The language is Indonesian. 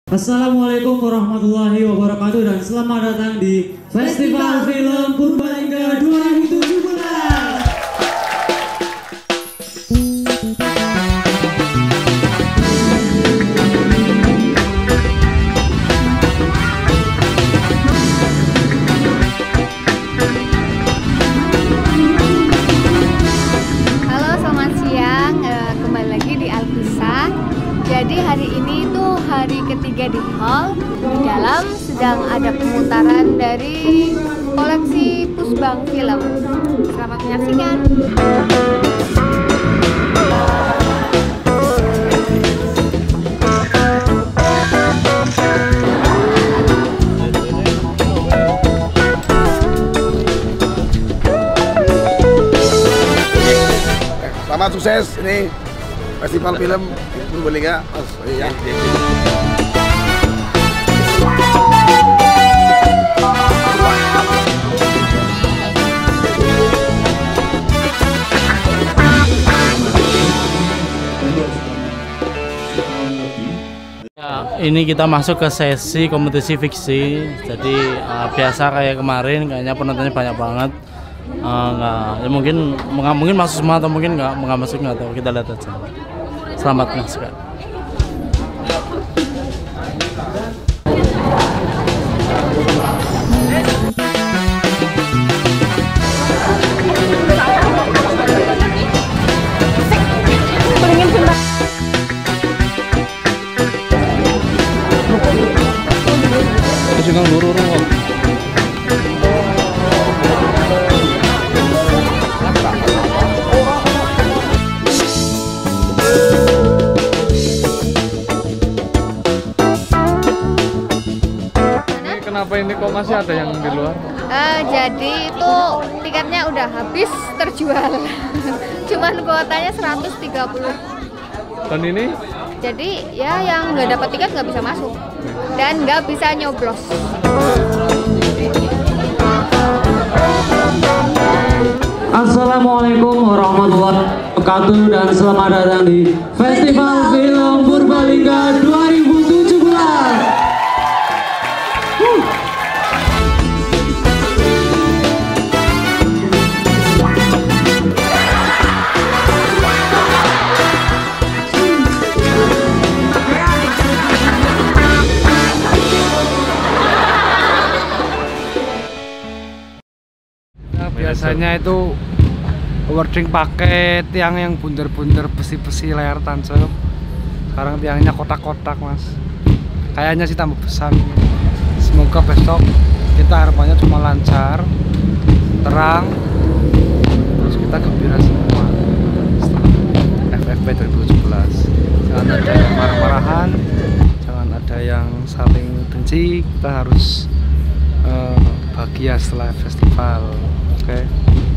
Assalamualaikum warahmatullahi wabarakatuh dan selamat datang di Festival Film Purbalingga 2017. Halo, selamat siang. Kembali lagi di Alkisah. Jadi hari ini tuh hari ketiga di hall. Di dalam sedang ada pemutaran dari koleksi Pusbang Film. Selamat menyaksikan. Selamat sukses ini Festival Film Purbalingga. Ya. Ini kita masuk ke sesi kompetisi fiksi. Jadi biasa kayak kemarin, kayaknya penontonnya banyak banget. Nggak, ya mungkin masuk semua atau mungkin nggak masuk, nggak tahu, kita lihat aja. Selamat menyaksikan. Kenapa ini kok masih ada yang di luar? Jadi itu tiketnya udah habis terjual. Cuman kuotanya 130. Dan ini? Jadi ya yang nggak dapat tiket nggak bisa masuk dan nggak bisa nyoblos. Assalamualaikum warahmatullahi wabarakatuh dan selamat datang di Festival Film Purbalingga 2017. Biasanya itu awarding pakai tiang yang bunder-bunder besi-besi layar tancap. Sekarang tiangnya kotak-kotak, Mas. Kayaknya sih tambah besar. Semoga besok kita harapannya cuma lancar, terang, terus kita gembira semua. FFP 2017. Jangan ada yang marah-marahan, jangan ada yang saling benci. Kita harus bahagia setelah festival. Oke.